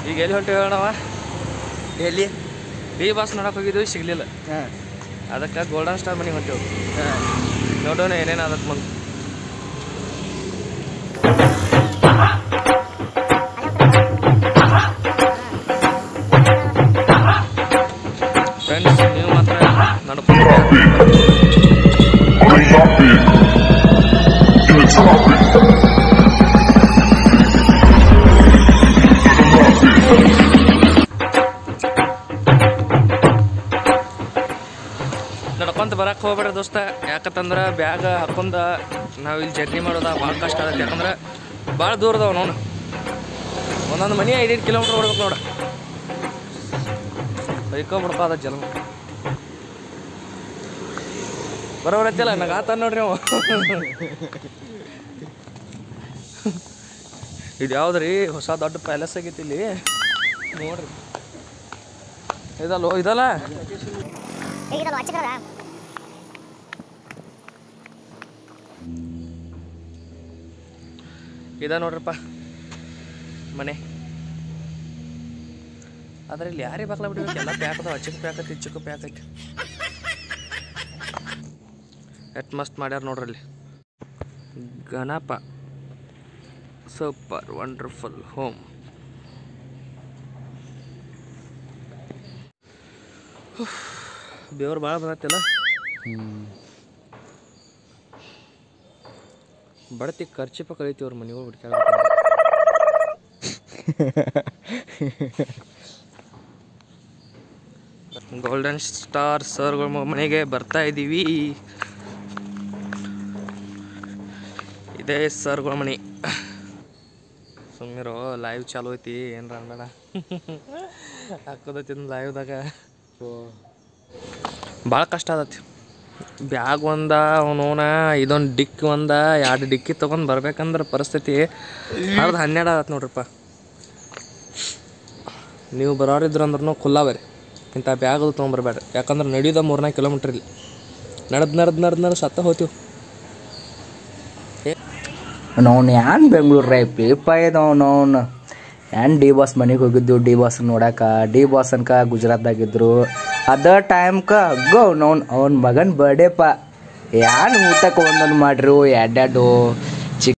ಈಗ ಎಲ್ಲಿ ಹೊಂಟಿವಿ ಹೇಳೋಣ ಎಲ್ಲಿ ಡಿ ಬಾಸ್ ನೋಡಕ್ಕೆ ಹೋಗಿದ್ವಿ ಸಿಗಲಿಲ್ಲ ಅದಕ್ಕೆ ಗೋಲ್ಡನ್ ಸ್ಟಾರ್ ಮನೆಗೆ ಹೊಂಟೇವು ನೋಡೋಣ ಏನೇನು ಅದಕ್ಕೆ ಮುಂದೆ ಫ್ರೆಂಡ್ಸ್ ನೀವು ಮಾತ್ರ ನಡ್ಕೊಂಡು ನಡ್ಕೊಂತ ಬರಕ್ಕೆ ಹೋಗ್ಬೇಡ್ರಿ ದೋಸ್ತ ಯಾಕಂತಂದ್ರೆ ಬ್ಯಾಗ್ ಹಾಕೊಂಡ ನಾವು ಇಲ್ಲಿ ಜರ್ನಿ ಮಾಡೋದ ಭಾಳ ಕಷ್ಟ ಆಗತ್ತೆ ಯಾಕಂದ್ರೆ ಭಾಳ ದೂರ ಅದಾವ ನೋಡು ಒಂದೊಂದು ಮನೆ 5 ಕಿಲೋಮೀಟ್ರ್ ಓಡ್ಬೇಕು ನೋಡ ಬೈಕೋಬಿಡಪ್ಪ ಅದ ಜನ ಬರೋಬರತ್ತಲ್ಲ ನಂಗೆ ಆತ ನೋಡ್ರಿ ಅವ ಇದು ಯಾವ್ದ್ರಿ ಹೊಸ ದೊಡ್ಡ ಪ್ಯಾಲೇಸ್ ಆಗೈತಿ ಇಲ್ಲಿ ನೋಡ್ರಿ ಇದಲ್ಲ ಇದಲ್ಲ ಇದ ನೋಡ್ರಪ್ಪ ಮನೆ ಆದ್ರೆ ಇಲ್ಲಿ ಯಾರೇ ಬಾಕ್ಲ ಬಿಡ್ಬೇಕು ಎಲ್ಲ ಪ್ಯಾಕ್ ಅದಾವ ಚಿಕ್ಕ ಪ್ಯಾಕ್ ಐತಿ ಚಿಕ್ಕ ಪ್ಯಾಕ್ ಐತಿ ಎಟ್ ಮಸ್ತ್ ಮಾಡ್ಯಾರ ನೋಡ್ರಲ್ಲಿ ಗಣಪ ಸೂಪರ್ ವಂಡರ್ಫುಲ್ ಹೋಮ್ ದೇವ್ರು ಭಾಳ ಬರತ್ತಿಲ್ಲ ಬಡತಿ ಖರ್ಚಿಪ ಕಳಿತೀವ್ರ ಮನೆಗಳು ಹುಡ್ಕ್ಯಾಡ ಗೋಲ್ಡನ್ ಸ್ಟಾರ್ ಸರ್ಗಳ ಮನೆಗೆ ಬರ್ತಾ ಇದ್ದೀವಿ ಇದೇ ಸರ್ಗಳ ಮನೆ ಸುಮ್ಮನಿರೋ ಲೈವ್ ಚಾಲು ಐತಿ ಏನ್ರ ಅನ್ಬೇಡ ಹಾಕೋದೈತಿ ಲೈವ್ದಾಗ ಭಾಳ ಕಷ್ಟ ಆಗತಿ ಬ್ಯಾಗ್ ಅವನೋನ ಇದೊಂದು ಡಿಕ್ 2 ಡಿಕ್ಕಿ ತೊಗೊಂಡು ಬರ್ಬೇಕಂದ್ರೆ ಪರಿಸ್ಥಿತಿ 12 ಆಗತ್ತೆ ನೋಡ್ರಪ್ಪ ನೀವು ಬರೋರಿದ್ರು ಅಂದ್ರೂ ಖುಲ್ಲಾ ಬರ್ರಿ ಇಂಥ ಬ್ಯಾಗ್ ಅದು ತೊಗೊಂಬರ್ಬೇಡ್ರಿ ಯಾಕಂದ್ರೆ ನಡೆಯೋದ 3-4 ಕಿಲೋಮೀಟ್ರ್ ಇಲ್ಲಿ ನಡ್ದು ಸತ್ತ ಹೋಗ್ತೀವಿ ನಾವು ಏನ್ ಬೆಂಗ್ಳೂರು ರೈಪ್ಲಿಪ್ಪ ನಾವು ಏನ್ ಡಿ ಬಾಸ್ ಮನೆಗೆ ಹೋಗಿದ್ದು ಡಿ ಬಾಸ್ ನೋಡಾಕ ಡಿ ಬಾಸ್ ಅನ್ಕ ಗುಜರಾತ್ದಾಗಿದ್ರು ಅದ ಟೈಮ್ಕ ಗೋ ಅವ್ನ ಮಗನ್ ಬರ್ಡೇಪ್ಪ ಏನ್ ಊಟಕ್ಕೆ ಒಂದೊಂದು ಮಾಡ್ರು 2